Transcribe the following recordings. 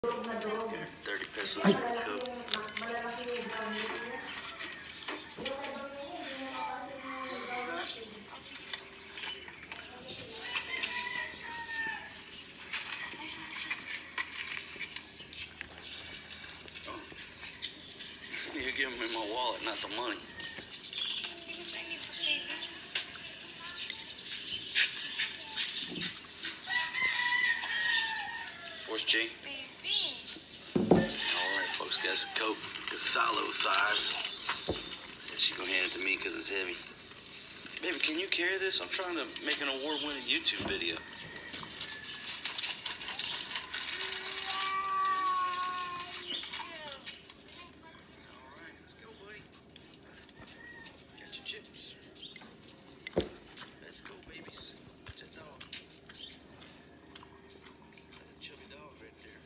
30 pesos for a Coke. You're giving me my wallet, not the money. Where's G? Alright folks, got some Coke. It's silo size. And she's gonna hand it to me because it's heavy. Baby, can you carry this? I'm trying to make an award-winning YouTube video. Alright, let's go, buddy. Got your chips. Let's go, babies. Watch that dog. That's a chubby dog right there.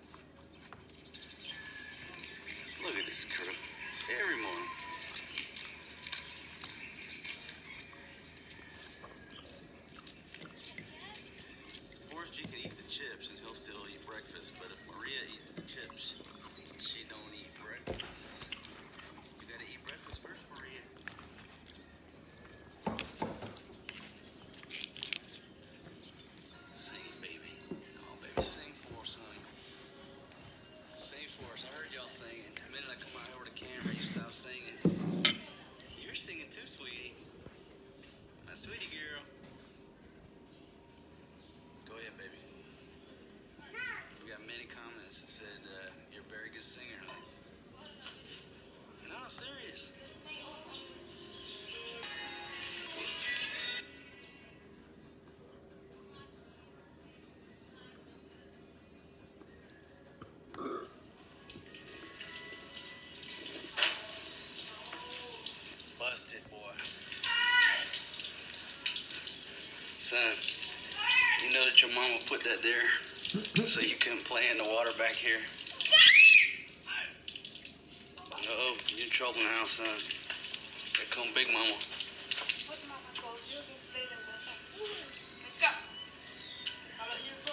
Look at this crew. Every morning. Forrest G can eat the chips and he'll still eat breakfast, but if Maria eats the chips, she don't eat breakfast. You gotta eat breakfast first, Maria. Sing, baby. Oh, baby, sing for us, honey. Sing for us. I heard y'all singing. The minute I come out over the camera, you stop singing. You're singing too, sweetie. My sweetie girl. Go ahead, baby. We got many comments that said you're a very good singer, honey. No, serious. Busted, boy. Son, you know that your mama put that there so you couldn't play in the water back here? Uh-oh, you're in trouble now, son. Here come Big Mama. What's mama told you? You can play them back. Let's go. How about your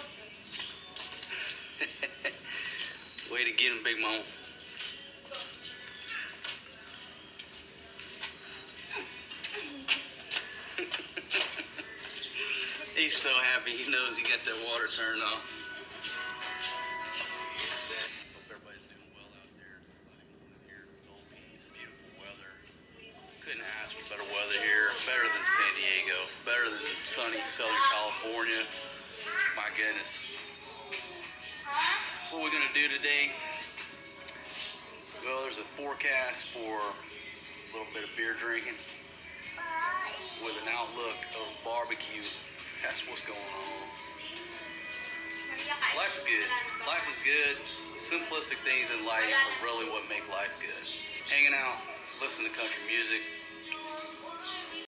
brother? Way to get him, Big Mama. He's so happy. He knows he got that water turned on. Hope everybody's doing well out there. It's a sunny morning here in the Philippines. Beautiful weather. Couldn't ask for better weather here. Better than San Diego. Better than sunny Southern California. My goodness. What we're going to do today? Well, there's a forecast for a little bit of beer drinking with an outlook of barbecue. That's what's going on. Life is good. Life is good. The simplistic things in life are really what make life good. Hanging out, listening to country music,